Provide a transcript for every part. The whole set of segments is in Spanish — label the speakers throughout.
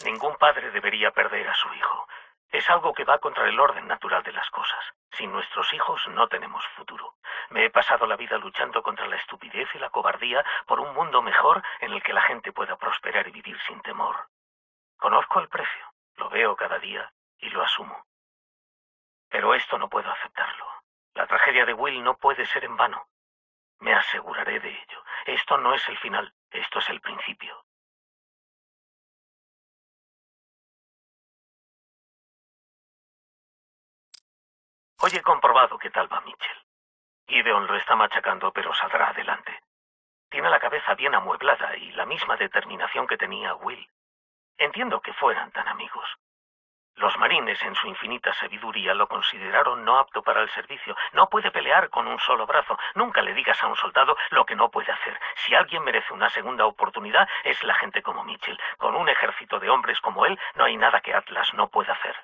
Speaker 1: Ningún padre debería perder a su hijo. Es algo que va contra el orden natural de las cosas. Sin nuestros hijos no tenemos futuro. Me he pasado la vida luchando contra la estupidez y la cobardía por un mundo mejor en el que la gente pueda prosperar y vivir sin temor. Conozco el precio, lo veo cada día y lo asumo. Pero esto no puedo aceptarlo. La tragedia de Will no puede ser en vano. Me aseguraré de ello. Esto no es el final, esto es el principio. Hoy he comprobado qué tal va Mitchell. Gideon lo está machacando, pero saldrá adelante. Tiene la cabeza bien amueblada y la misma determinación que tenía Will. Entiendo que fueran tan amigos. Los marines, en su infinita sabiduría, lo consideraron no apto para el servicio. No puede pelear con un solo brazo. Nunca le digas a un soldado lo que no puede hacer. Si alguien merece una segunda oportunidad, es la gente como Mitchell. Con un ejército de hombres como él, no hay nada que Atlas no pueda hacer.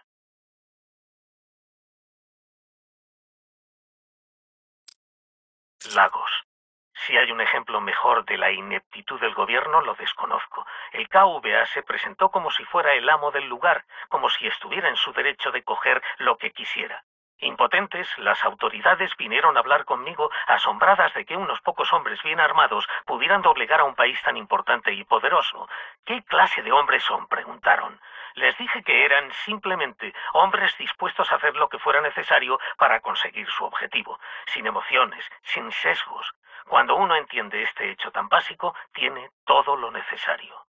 Speaker 1: Lagos. Si hay un ejemplo mejor de la ineptitud del gobierno, lo desconozco. El KVA se presentó como si fuera el amo del lugar, como si estuviera en su derecho de coger lo que quisiera. Impotentes, las autoridades vinieron a hablar conmigo, asombradas de que unos pocos hombres bien armados pudieran doblegar a un país tan importante y poderoso. ¿Qué clase de hombres son?, preguntaron. Les dije que eran simplemente hombres dispuestos a hacer lo que fuera necesario para conseguir su objetivo, sin emociones, sin sesgos. Cuando uno entiende este hecho tan básico, tiene todo lo necesario.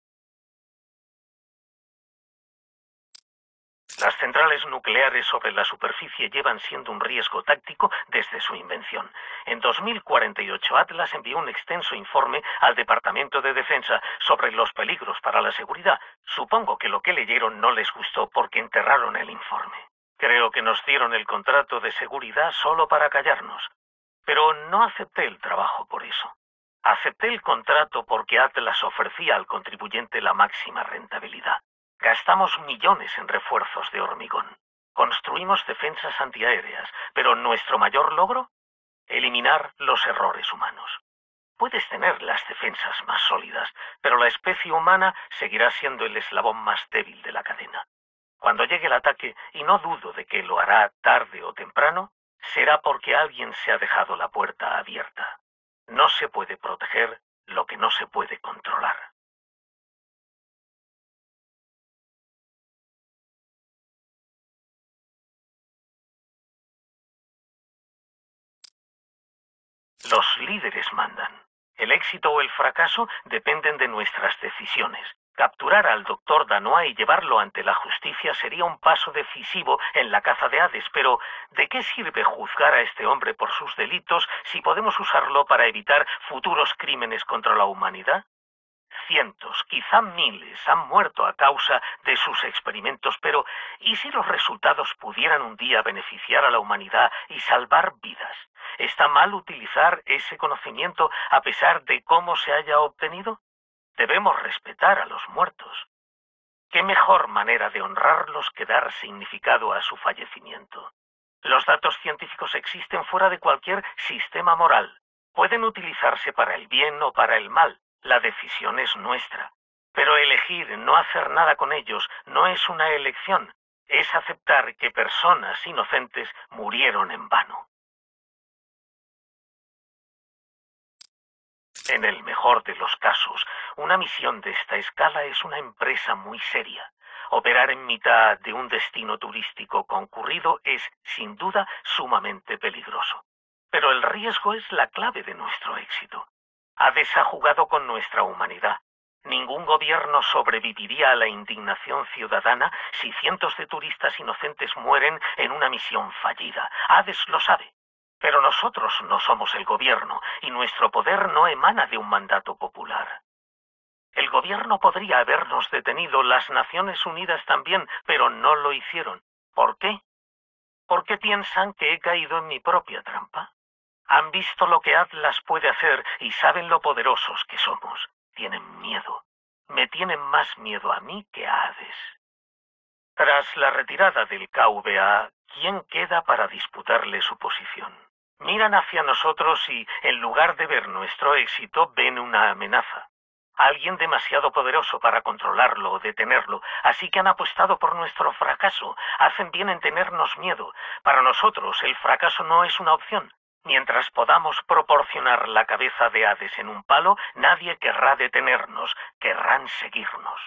Speaker 1: Las centrales nucleares sobre la superficie llevan siendo un riesgo táctico desde su invención. En 2048, Atlas envió un extenso informe al Departamento de Defensa sobre los peligros para la seguridad. Supongo que lo que leyeron no les gustó porque enterraron el informe. Creo que nos dieron el contrato de seguridad solo para callarnos. Pero no acepté el trabajo por eso. Acepté el contrato porque Atlas ofrecía al contribuyente la máxima rentabilidad. Gastamos millones en refuerzos de hormigón. Construimos defensas antiaéreas, pero nuestro mayor logro, eliminar los errores humanos. Puedes tener las defensas más sólidas, pero la especie humana seguirá siendo el eslabón más débil de la cadena. Cuando llegue el ataque, y no dudo de que lo hará tarde o temprano, será porque alguien se ha dejado la puerta abierta. No se puede proteger lo que no se puede controlar. Los líderes mandan. El éxito o el fracaso dependen de nuestras decisiones. Capturar al doctor Danois y llevarlo ante la justicia sería un paso decisivo en la caza de Hades, pero ¿de qué sirve juzgar a este hombre por sus delitos si podemos usarlo para evitar futuros crímenes contra la humanidad? Cientos, quizá miles, han muerto a causa de sus experimentos, pero ¿y si los resultados pudieran un día beneficiar a la humanidad y salvar vidas? ¿Está mal utilizar ese conocimiento a pesar de cómo se haya obtenido? Debemos respetar a los muertos. ¿Qué mejor manera de honrarlos que dar significado a su fallecimiento? Los datos científicos existen fuera de cualquier sistema moral. Pueden utilizarse para el bien o para el mal. La decisión es nuestra. Pero elegir no hacer nada con ellos no es una elección. Es aceptar que personas inocentes murieron en vano. En el mejor de los casos, una misión de esta escala es una empresa muy seria. Operar en mitad de un destino turístico concurrido es, sin duda, sumamente peligroso. Pero el riesgo es la clave de nuestro éxito. Hades ha jugado con nuestra humanidad. Ningún gobierno sobreviviría a la indignación ciudadana si cientos de turistas inocentes mueren en una misión fallida. Hades lo sabe. Pero nosotros no somos el gobierno y nuestro poder no emana de un mandato popular. El gobierno podría habernos detenido, las Naciones Unidas también, pero no lo hicieron. ¿Por qué? ¿Por qué piensan que he caído en mi propia trampa? Han visto lo que Atlas puede hacer y saben lo poderosos que somos. Tienen miedo. Me tienen más miedo a mí que a Hades. Tras la retirada del KVA, ¿quién queda para disputarle su posición? Miran hacia nosotros y, en lugar de ver nuestro éxito, ven una amenaza. Alguien demasiado poderoso para controlarlo o detenerlo, así que han apostado por nuestro fracaso. Hacen bien en tenernos miedo. Para nosotros, el fracaso no es una opción. Mientras podamos proporcionar la cabeza de Hades en un palo, nadie querrá detenernos, querrán seguirnos.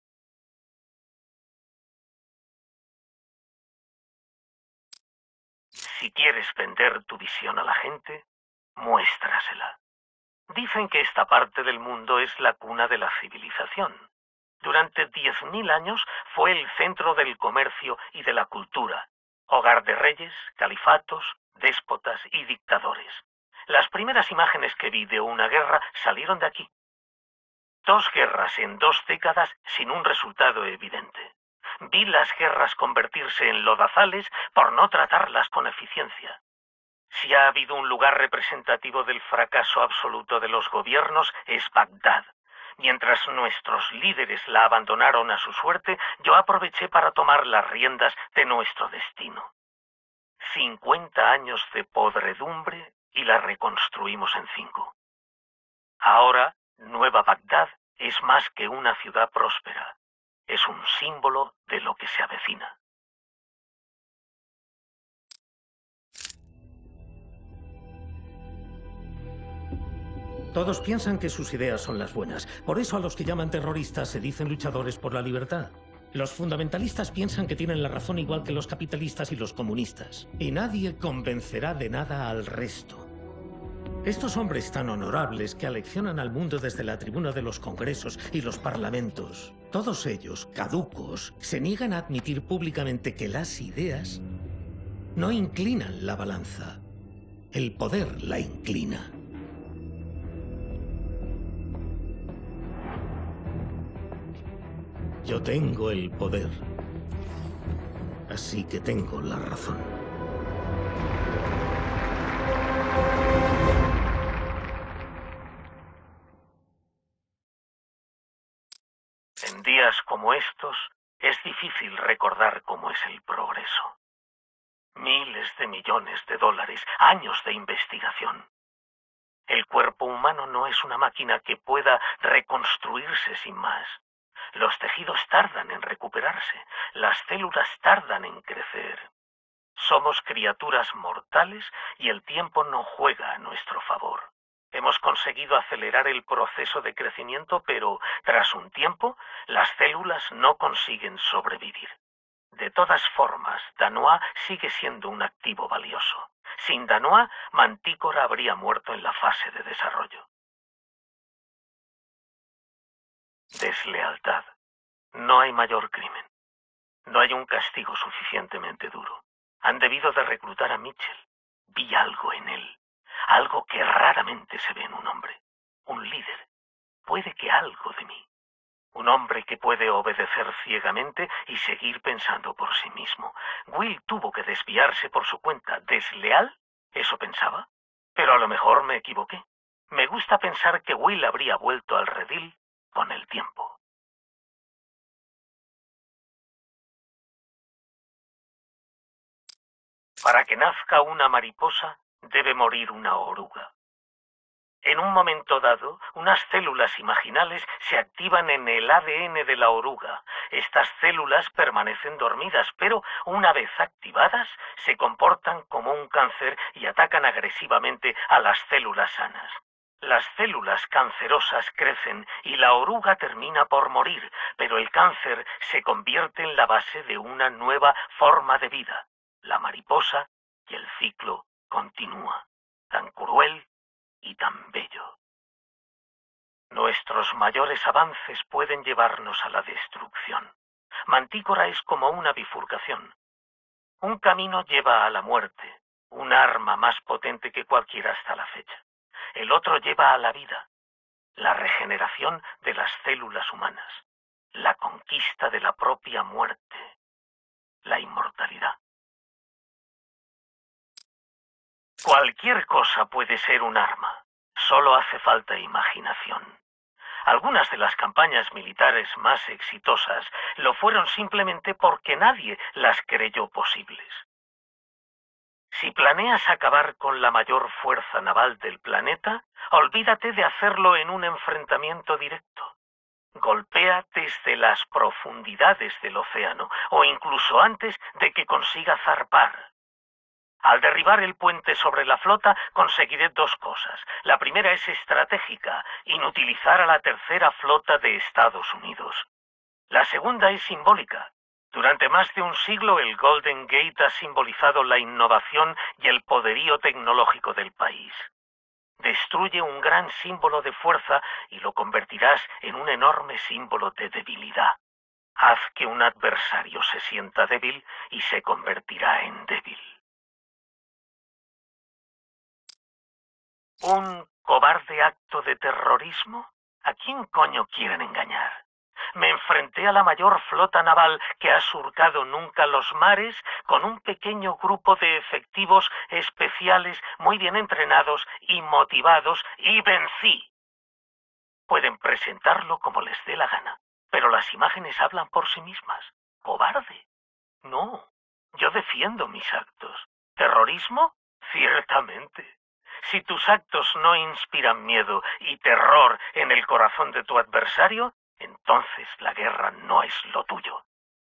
Speaker 1: Si quieres vender tu visión a la gente, muéstrasela. Dicen que esta parte del mundo es la cuna de la civilización. Durante 10.000 años fue el centro del comercio y de la cultura, hogar de reyes, califatos, déspotas y dictadores. Las primeras imágenes que vi de una guerra salieron de aquí. 2 guerras en 2 décadas sin un resultado evidente. Vi las guerras convertirse en lodazales por no tratarlas con eficiencia. Si ha habido un lugar representativo del fracaso absoluto de los gobiernos, es Bagdad. Mientras nuestros líderes la abandonaron a su suerte, yo aproveché para tomar las riendas de nuestro destino. 50 años de podredumbre y la reconstruimos en 5. Ahora, Nueva Bagdad es más que una ciudad próspera. Es un símbolo de lo que se avecina.
Speaker 2: Todos piensan que sus ideas son las buenas. Por eso a los que llaman terroristas se dicen luchadores por la libertad. Los fundamentalistas piensan que tienen la razón igual que los capitalistas y los comunistas. Y nadie convencerá de nada al resto. Estos hombres tan honorables que aleccionan al mundo desde la tribuna de los congresos y los parlamentos, todos ellos, caducos, se niegan a admitir públicamente que las ideas no inclinan la balanza. El poder la inclina. Yo tengo el poder, así que tengo la razón.
Speaker 1: En días como estos, es difícil recordar cómo es el progreso. Miles de millones de dólares, años de investigación. El cuerpo humano no es una máquina que pueda reconstruirse sin más. Los tejidos tardan en recuperarse, las células tardan en crecer. Somos criaturas mortales y el tiempo no juega a nuestro favor. Hemos conseguido acelerar el proceso de crecimiento, pero tras un tiempo, las células no consiguen sobrevivir. De todas formas, Danois sigue siendo un activo valioso. Sin Danois, Mantícora habría muerto en la fase de desarrollo. Deslealtad. No hay mayor crimen. No hay un castigo suficientemente duro. Han debido de reclutar a Mitchell. Vi algo en él. Algo que raramente se ve en un hombre. Un líder. Puede que algo de mí. Un hombre que puede obedecer ciegamente y seguir pensando por sí mismo. Will tuvo que desviarse por su cuenta. ¿Desleal? ¿Eso pensaba? Pero a lo mejor me equivoqué. Me gusta pensar que Will habría vuelto al redil con el tiempo. Para que nazca una mariposa, debe morir una oruga. En un momento dado, unas células imaginales se activan en el ADN de la oruga. Estas células permanecen dormidas, pero una vez activadas, se comportan como un cáncer y atacan agresivamente a las células sanas. Las células cancerosas crecen y la oruga termina por morir, pero el cáncer se convierte en la base de una nueva forma de vida, la mariposa, y el ciclo continúa, tan cruel y tan bello. Nuestros mayores avances pueden llevarnos a la destrucción. Mantícora es como una bifurcación. Un camino lleva a la muerte, un arma más potente que cualquiera hasta la fecha. El otro lleva a la vida, la regeneración de las células humanas, la conquista de la propia muerte, la inmortalidad. Cualquier cosa puede ser un arma. Solo hace falta imaginación. Algunas de las campañas militares más exitosas lo fueron simplemente porque nadie las creyó posibles. Si planeas acabar con la mayor fuerza naval del planeta, olvídate de hacerlo en un enfrentamiento directo. Golpea desde las profundidades del océano, o incluso antes de que consiga zarpar. Al derribar el puente sobre la flota, conseguiré dos cosas. La primera es estratégica, inutilizar a la tercera flota de Estados Unidos. La segunda es simbólica. Durante más de un siglo, el Golden Gate ha simbolizado la innovación y el poderío tecnológico del país. Destruye un gran símbolo de fuerza y lo convertirás en un enorme símbolo de debilidad. Haz que un adversario se sienta débil y se convertirá en débil. ¿Un cobarde acto de terrorismo? ¿A quién coño quieren engañar? Me enfrenté a la mayor flota naval que ha surcado nunca los mares con un pequeño grupo de efectivos especiales muy bien entrenados y motivados y vencí. Pueden presentarlo como les dé la gana, pero las imágenes hablan por sí mismas. ¿Cobarde? No, yo defiendo mis actos. ¿Terrorismo? Ciertamente. Si tus actos no inspiran miedo y terror en el corazón de tu adversario, entonces la guerra no es lo tuyo.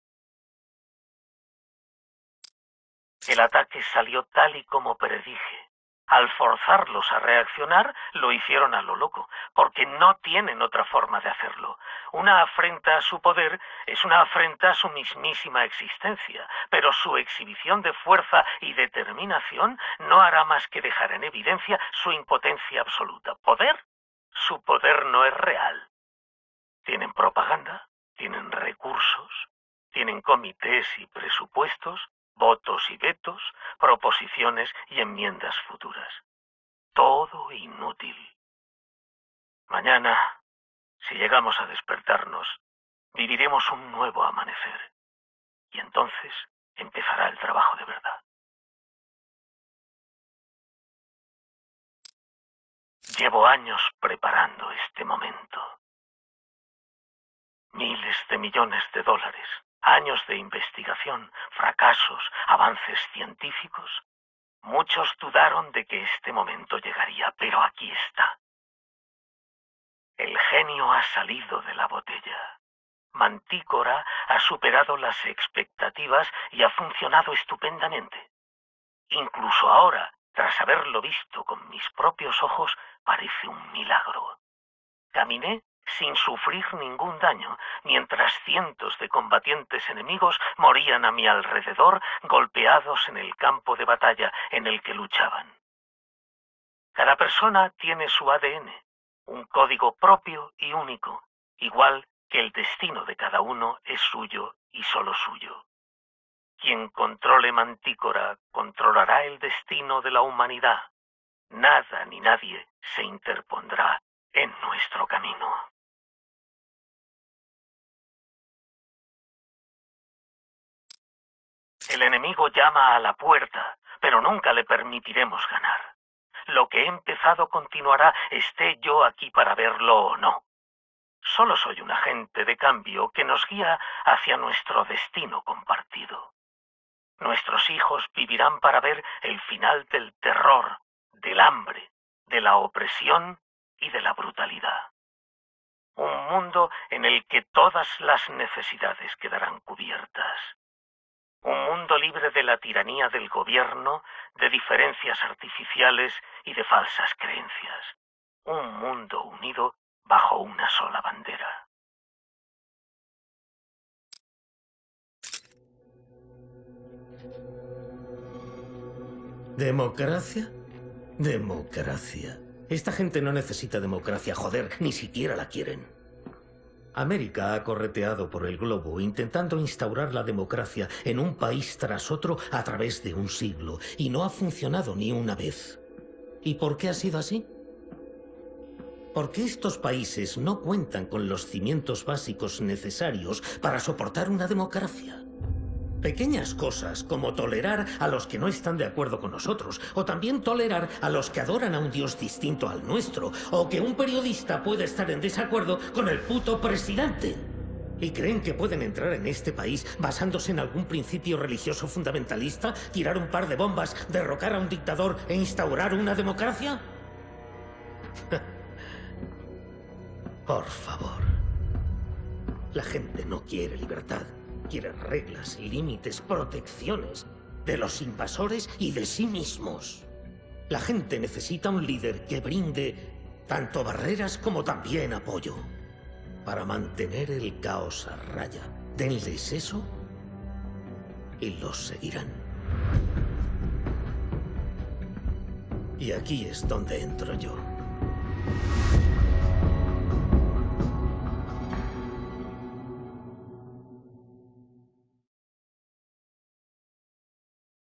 Speaker 1: El ataque salió tal y como predije. Al forzarlos a reaccionar, lo hicieron a lo loco, porque no tienen otra forma de hacerlo. Una afrenta a su poder es una afrenta a su mismísima existencia, pero su exhibición de fuerza y determinación no hará más que dejar en evidencia su impotencia absoluta. ¿Poder? Su poder no es real. Tienen propaganda, tienen recursos, tienen comités y presupuestos, votos y vetos, proposiciones y enmiendas futuras. Todo inútil. Mañana, si llegamos a despertarnos, viviremos un nuevo amanecer. Y entonces empezará el trabajo de verdad. Llevo años preparando este momento. Miles de millones de dólares, años de investigación, fracasos, avances científicos. Muchos dudaron de que este momento llegaría, pero aquí está. El genio ha salido de la botella. Mantícora ha superado las expectativas y ha funcionado estupendamente. Incluso ahora, tras haberlo visto con mis propios ojos, parece un milagro. Caminé sin sufrir ningún daño, mientras cientos de combatientes enemigos morían a mi alrededor, golpeados en el campo de batalla en el que luchaban. Cada persona tiene su ADN, un código propio y único, igual que el destino de cada uno es suyo y solo suyo. Quien controle Mantícora controlará el destino de la humanidad. Nada ni nadie se interpondrá en nuestro camino. El enemigo llama a la puerta, pero nunca le permitiremos ganar. Lo que he empezado continuará, esté yo aquí para verlo o no. Solo soy un agente de cambio que nos guía hacia nuestro destino compartido. Nuestros hijos vivirán para ver el final del terror, del hambre, de la opresión y de la brutalidad. Un mundo en el que todas las necesidades quedarán cubiertas. Un mundo libre de la tiranía del gobierno, de diferencias artificiales y de falsas creencias. Un mundo unido bajo una sola bandera.
Speaker 2: ¿Democracia? Democracia. Esta gente no necesita democracia, joder, ni siquiera la quieren. América ha correteado por el globo intentando instaurar la democracia en un país tras otro a través de un siglo, y no ha funcionado ni una vez. ¿Y por qué ha sido así? Porque estos países no cuentan con los cimientos básicos necesarios para soportar una democracia. Pequeñas cosas como tolerar a los que no están de acuerdo con nosotros, o también tolerar a los que adoran a un dios distinto al nuestro, o que un periodista pueda estar en desacuerdo con el puto presidente. ¿Y creen que pueden entrar en este país basándose en algún principio religioso fundamentalista, tirar un par de bombas, derrocar a un dictador e instaurar una democracia? Por favor. La gente no quiere libertad. Quiere reglas, límites, protecciones de los invasores y de sí mismos. La gente necesita un líder que brinde tanto barreras como también apoyo para mantener el caos a raya. Denles eso y los seguirán. Y aquí es donde entro yo.